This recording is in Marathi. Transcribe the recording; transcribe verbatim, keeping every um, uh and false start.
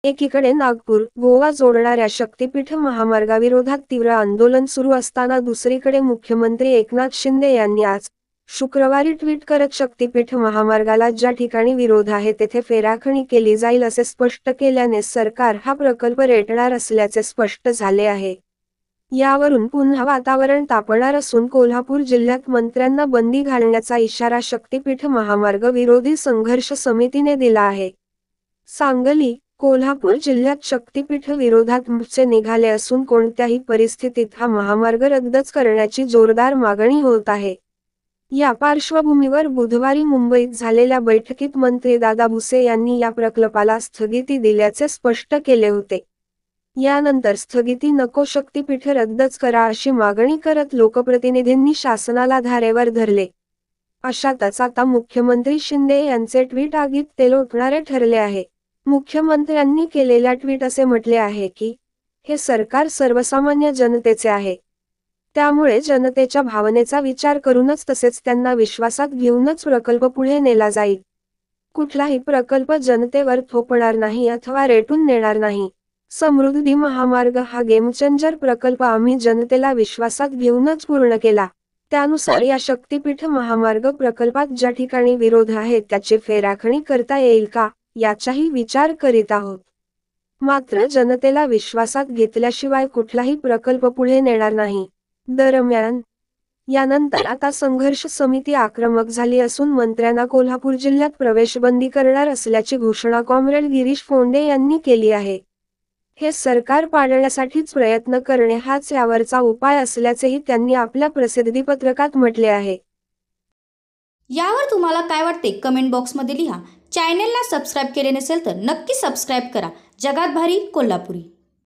एकीकडे नागपूर गोवा जोडणाऱ्या शक्तीपीठ महामार्गाविरोधात तीव्र आंदोलन सुरू असताना दुसरीकडे मुख्यमंत्री एकनाथ शिंदे यांनी आज शुक्रवारी ट्विट करत शक्तीपीठ महामार्गाला ज्या ठिकाणी विरोध आहे तेथे फेराखणी केली जाईल असे स्पष्ट केल्याने सरकार हा प्रकल्प रेटणार असल्याचे स्पष्ट झाले आहे। यावरून पुन्हा वातावरण तापणार असून कोल्हापूर जिल्ह्यात मंत्र्यांना बंदी घालण्याचा इशारा शक्तीपीठ महामार्ग विरोधी संघर्ष समितीने दिला आहे। सांगली कोल्हापूर जिल्ह्यात शक्तीपीठ विरोधात मोर्चे निघाले असून कोणत्याही परिस्थितीत हा महामार्ग रद्दच करण्याची जोरदार मागणी होत आहे। या पार्श्वभूमीवर बुधवारी मुंबईत झालेल्या बैठकीत मंत्री दादा भुसे यांनी या प्रकल्पाला स्थगिती दिल्याचे स्पष्ट केले होते। यानंतर स्थगिती नको शक्तीपीठ रद्दच करा अशी मागणी करत लोकप्रतिनिधींनी शासनाला धारेवर धरले। अशातच आता मुख्यमंत्री शिंदे यांचे ट्विट आगीत तेल ओतणारे ठरले आहे। मुख्यमंत्र्यांनी केलेल्या ट्विट असे म्हटले आहे की हे सरकार सर्वसामान्य जनतेचे आहे, त्यामुळे जनतेच्या भावनेचा विचार करूनच तसेच त्यांना विश्वासात घेऊनच प्रकल्प पुढे नेला जाईल। कुठलाही प्रकल्प जनतेवर थोपणार नाही अथवा रेटून नेणार नाही। समृद्धी महामार्ग हा गेमचेंजर प्रकल्प आम्ही जनतेला विश्वासात घेऊनच पूर्ण केला। त्यानुसार या शक्तीपीठ महामार्ग प्रकल्पात ज्या ठिकाणी विरोध आहे त्याची फेराखणी करता येईल का याचाही विचार करीत आहोत। मात्र जनतेला विश्वासात घेतल्याशिवाय कुठलाही प्रकल्प पुढे नेणार नाही। दरम्यान यानंतर आता संघर्ष समिती आक्रमक झाली असून मंत्र्यांना कोल्हापूर जिल्ह्यात प्रवेशबंदी करणार असल्याची घोषणा कॉम्रेड गिरीश फोंडे यांनी केली आहे। हे सरकार पाडण्यासाठीच प्रयत्न करणे हाच यावरचा उपाय असल्याचेही त्यांनी आपल्या प्रसिद्धी पत्रकात म्हटले आहे। यावर तुम्हाला काय वाटते कमेंट बॉक्समध्ये लिहा। चॅनलला सबस्क्राईब केले नसेल तर नक्की सबस्क्राईब करा। जगात भारी कोल्हापुरी।